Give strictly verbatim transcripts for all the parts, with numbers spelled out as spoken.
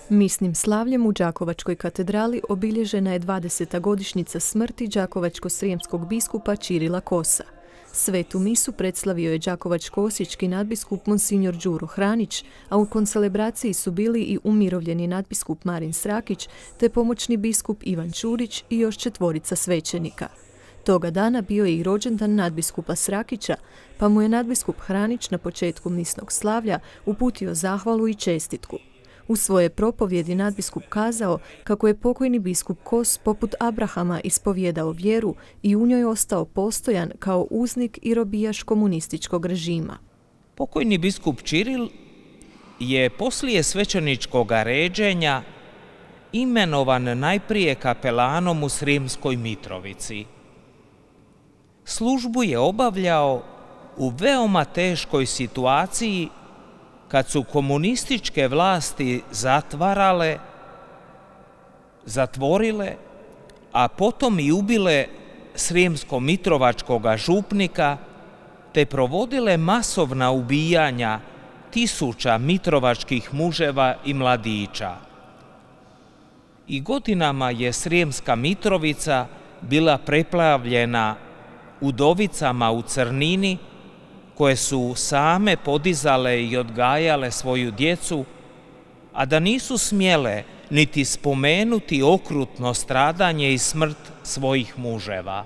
Misnim slavljem u Đakovačkoj katedrali obilježena je dvadeseta godišnjica smrti đakovačko-srijemskog biskupa Ćirila Kosa. Svetu misu predslavio je đakovačko-osječki nadbiskup Monsignor Đuro Hranić, a u koncelebraciji su bili i umirovljeni nadbiskup Marin Srakić te pomoćni biskup Ivan Čurić i još četvorica svećenika. Toga dana bio je i rođendan nadbiskupa Srakića, pa mu je nadbiskup Hranić na početku misnog slavlja uputio zahvalu i čestitku. U svoje propovjedi nadbiskup kazao kako je pokojni biskup Kos poput Abrahama ispovijedao vjeru i u njoj ostao postojan kao uznik i robijaš komunističkog režima. Pokojni biskup Ćiril je poslije svećeničkog ređenja imenovan najprije kapelanom u Srijemskoj Mitrovici. Službu je obavljao u veoma teškoj situaciji kad su komunističke vlasti zatvarale, zatvorile, a potom i ubile srijemsko-mitrovačkoga župnika te provodile masovna ubijanja tisuća mitrovačkih muževa i mladića. I godinama je Srijemska Mitrovica bila preplavljena udovicama u crnini koje su same podizale i odgajale svoju djecu, a da nisu smjele niti spomenuti okrutno stradanje i smrt svojih muževa.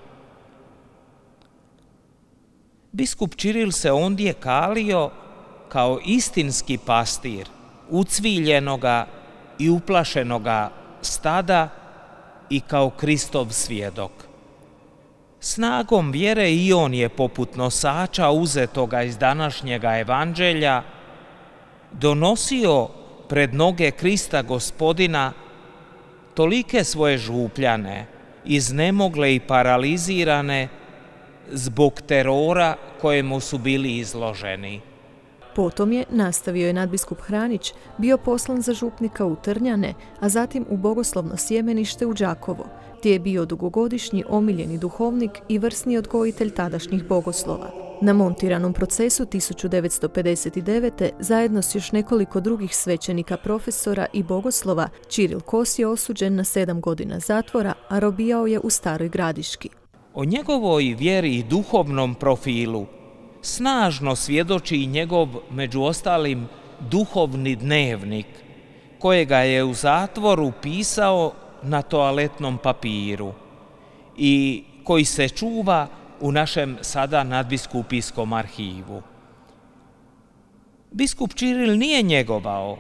Biskup Ćiril se ondje kalio kao istinski pastir ucviljenoga i uplašenoga stada i kao Kristov svjedok. Snagom vjere i on je poput nosača uzetoga iz današnjega evanđelja donosio pred noge Krista Gospodina tolike svoje župljane, iznemogle i paralizirane zbog terora kojemu su bili izloženi. Potom je, nastavio je nadbiskup Hranić, bio poslan za župnika u Trnjane, a zatim u bogoslovno sjemenište u Đakovo, gdje je bio dugogodišnji omiljeni duhovnik i vrsni odgojitelj tadašnjih bogoslova. Na montiranom procesu tisuću devetsto pedeset devete zajedno s još nekoliko drugih svećenika, profesora i bogoslova, Ćiril Kos je osuđen na sedam godina zatvora, a robijao je u Staroj Gradiški. O njegovoj vjeri i duhovnom profilu snažno svjedoči i njegov, među ostalim, duhovni dnevnik, kojega je u zatvoru pisao na toaletnom papiru i koji se čuva u našem sada nadbiskupijskom arhivu. Biskup Ćiril nije njegovao,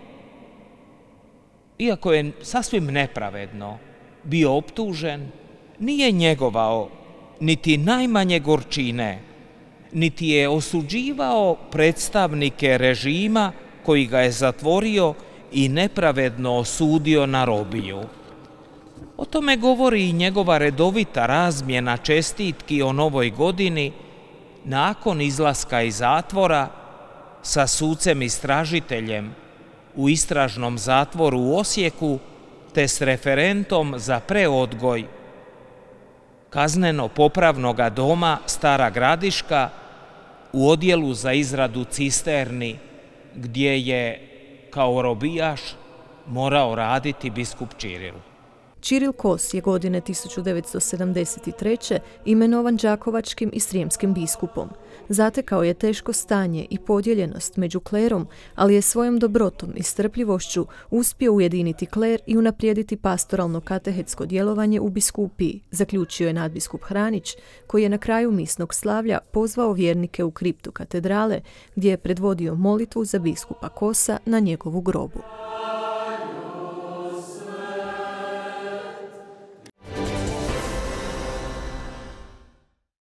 iako je sasvim nepravedno bio optužen, nije njegovao niti najmanje gorčine, niti je osuđivao predstavnike režima koji ga je zatvorio i nepravedno osudio na robiju. O tome govori i njegova redovita razmjena čestitki o novoj godini nakon izlaska iz zatvora sa sucem istražiteljem u istražnom zatvoru u Osijeku te s referentom za preodgoj kazneno-popravnoga doma Stara Gradiška u odjelu za izradu cisterni, gdje je kao robijaš morao raditi biskup Ćiril. Ćiril Kos je godine tisuću devetsto sedamdeset treće imenovan đakovačkim i srijemskim biskupom. Zatekao je teško stanje i podijeljenost među klerom, ali je svojom dobrotom i strpljivošću uspio ujediniti kler i unaprijediti pastoralno katehetsko djelovanje u biskupiji, zaključio je nadbiskup Hranić, koji je na kraju misnog slavlja pozvao vjernike u kriptu katedrale, gdje je predvodio molitvu za biskupa Kosa na njegovu grobu.